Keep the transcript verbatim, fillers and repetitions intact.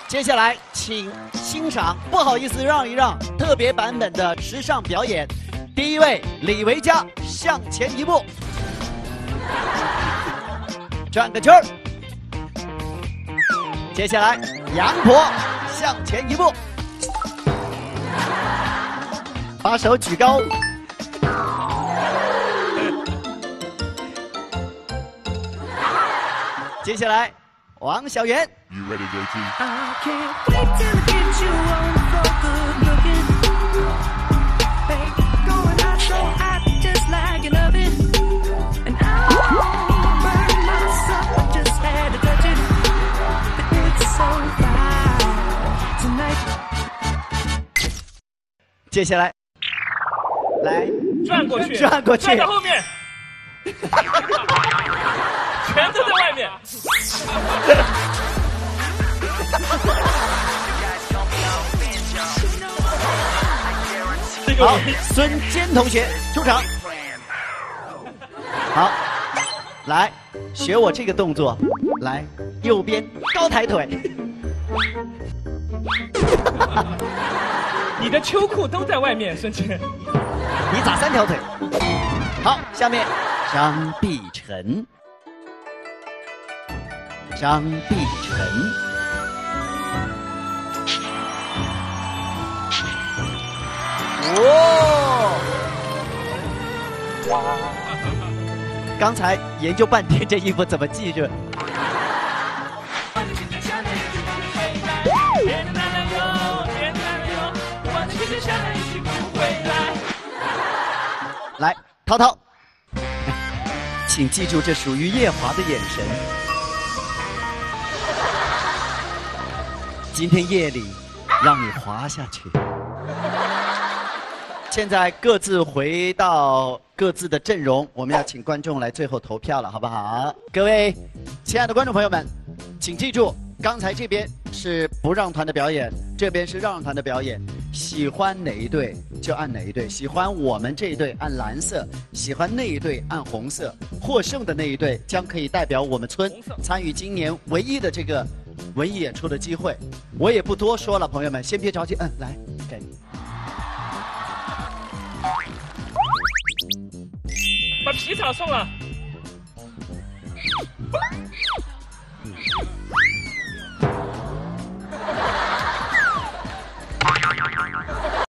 接下来，请欣赏不好意思让一让特别版本的时尚表演。第一位，李维嘉向前一步，转个圈儿。接下来，杨婆向前一步，把手举高。接下来，王小媛。You ready, J T? I can't wait till I get you on for good looking. Baby, going out so hot, just like an oven. And I burn myself, I just had to touch it. But it's so fine tonight. 接下来，来转过去， 转过去， 转到后面，全都在外面。 好，孙坚同学出场。好，来学我这个动作，来右边高抬腿。 你的秋裤都在外面，孙坚。 你咋三条腿？好，下面张碧晨，张碧晨。哦！刚才研究半天这衣服怎么系着。来，涛涛，请记住，这属于夜华的眼神。今天夜里，让你滑下去。现在各自回到各自的阵容，我们要请观众来最后投票了，好不好？各位亲爱的观众朋友们，请记住，刚才这边是不让团的表演，这边是让团的表演。喜欢哪一队就按哪一队，喜欢我们这一队按蓝色，喜欢那一队按红色。获胜的那一队将可以代表我们村参与今年唯一的这个文艺演出的机会。我也不多说了，朋友们，先别着急，嗯，来，给你。 把皮草送了。